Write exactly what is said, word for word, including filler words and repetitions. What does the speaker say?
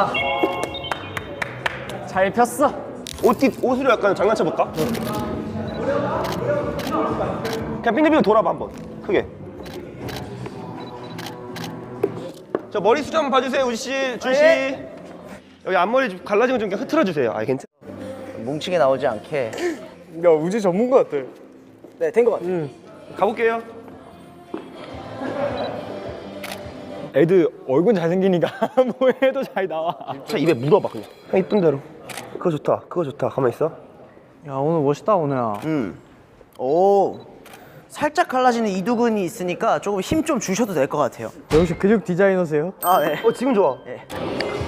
아, 잘 폈어. 옷, 뒤, 옷으로 약간 장난쳐볼까? 그냥 빙글빙글 돌아봐 한번 크게. 저 머리 수저 한번 봐주세요. 우지씨, 준씨. 여기 앞머리 좀 갈라진 거 좀 그냥 흐트러주세요. 아 괜찮아. 뭉치게 나오지 않게. 야, 우지 전문가 같아. 네, 된 것 같아요. 음. 가볼게요. 애들 얼굴 잘생기니까 뭐 해도 잘 나와. 자 입에 물어봐 그냥. 그냥 있던 대로. 그거 좋다. 그거 좋다. 가만 있어. 야, 오늘 멋있다, 오늘야. 음. 오. 살짝 갈라지는 이두근이 있으니까 조금 힘 좀 주셔도 될 것 같아요. 역시 근육 디자이너세요? 아, 네. 어 지금 좋아. 네.